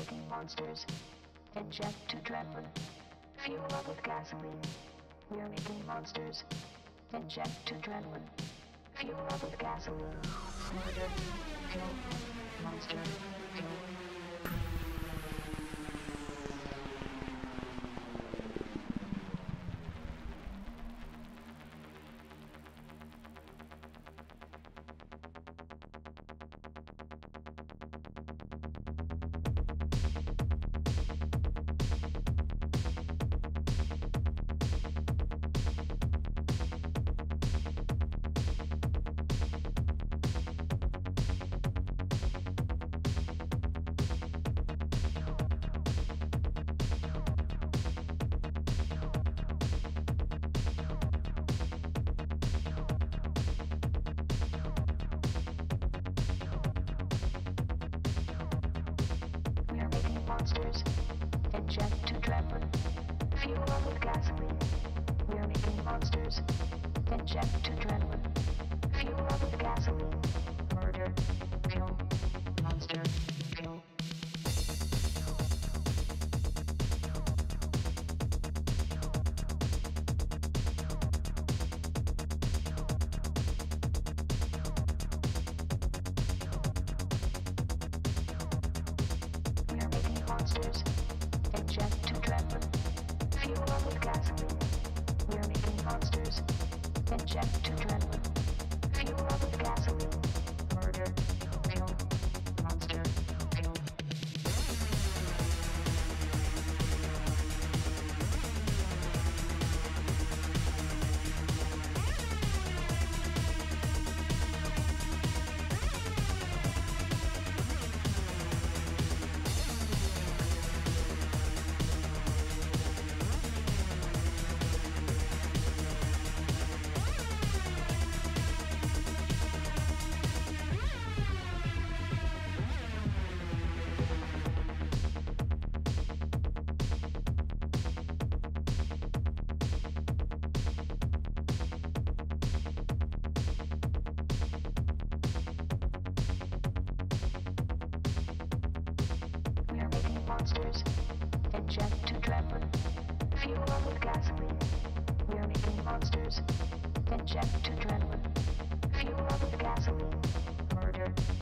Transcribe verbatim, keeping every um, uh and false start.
making monsters. Inject adrenaline. Fuel up with gasoline. We're making monsters. Inject adrenaline. Fuel up with gasoline. Murder. Kill. Monster. Kill. Monsters. Inject adrenaline. Fuel up with gasoline. We're making monsters. Inject adrenaline. Fuel up with gasoline. Murder. Kill. Monster. Kill. Monsters. Inject adrenaline. Fuel up with gasoline. We're making monsters. Inject adrenaline. Fuel up with gasoline. Murder. Kill. Monster. Kill. Monsters. Inject adrenaline. Fuel up with gasoline. We're making monsters. Inject adrenaline. Fuel up with gasoline. Murder.